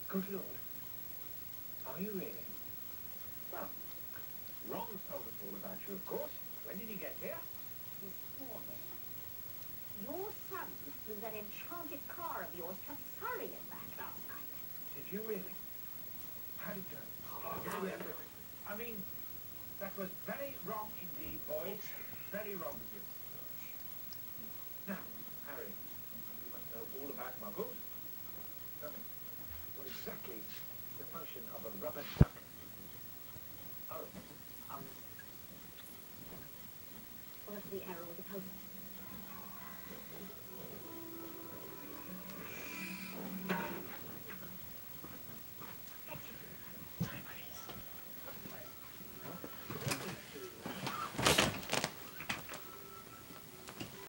Good Lord. Are you really? Well, Ron's told us all about you, of course. When did he get here? This morning. Your son flew that enchanted car of yours to Surrey and back last night. Did you really? How did it go? I mean, that was very wrong indeed, boys. Very wrong of you. Now, Harry, you must know all about muggles. Tell me, what exactly is the function of a rubber duck?